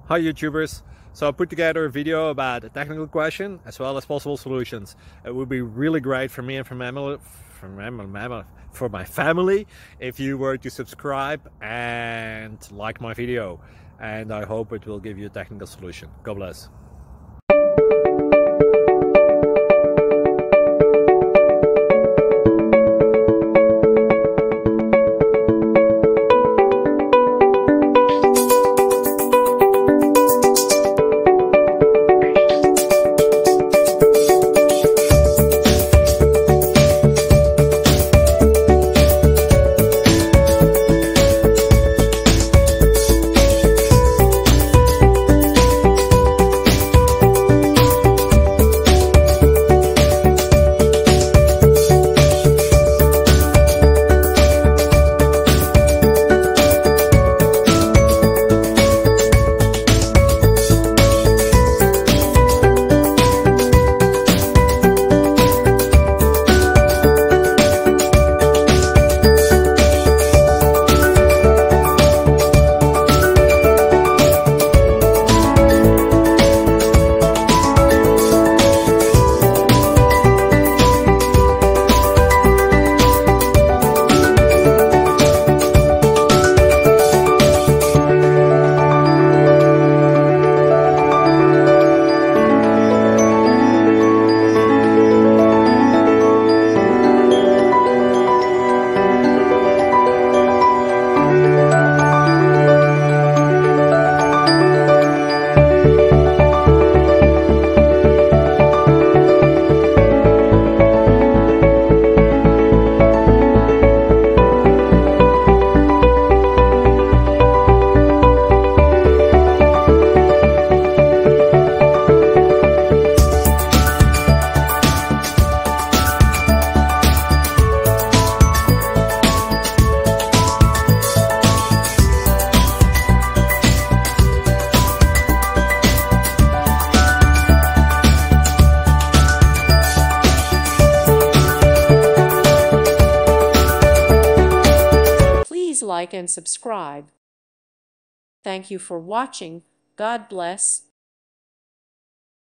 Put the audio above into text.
Hi YouTubers! So I put together a video about a technical question as well as possible solutions. It would be really great for me and for my family if you were to subscribe and like my video, and I hope it will give you a technical solution. God bless. Please like and subscribe. Thank you for watching. God bless.